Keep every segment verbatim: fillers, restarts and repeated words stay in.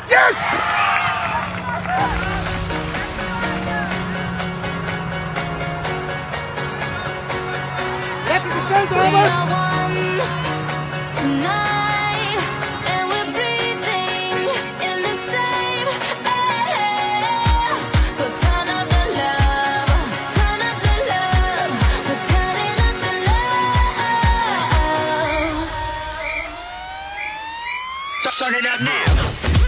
Yes! Lekker gespeeld, Albert! Turn it up now.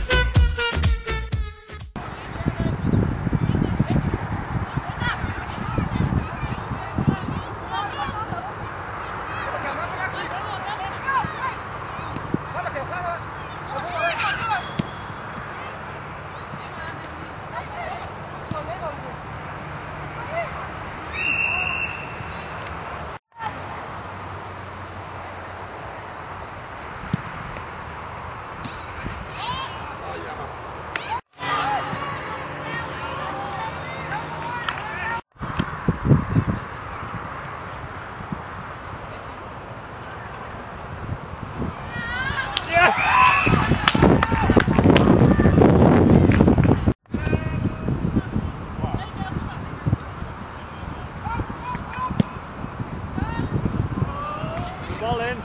Ball in.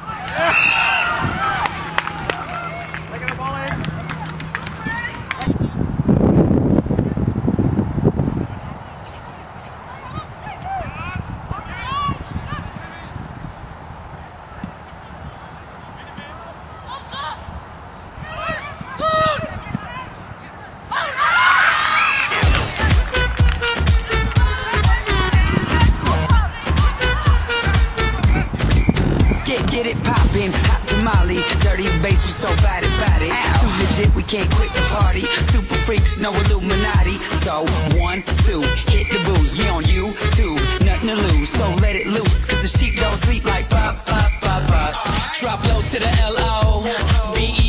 Lekker de bal in. Get it poppin', hot tamale, dirty bass, we so bad about it. Too legit, we can't quit the party. Super freaks, no Illuminati. So one, two, hit the booze. We on you too, nothing to lose. So let it loose, cause the sheep don't sleep like pop, pop, pop, pop. Drop low to the L O V E.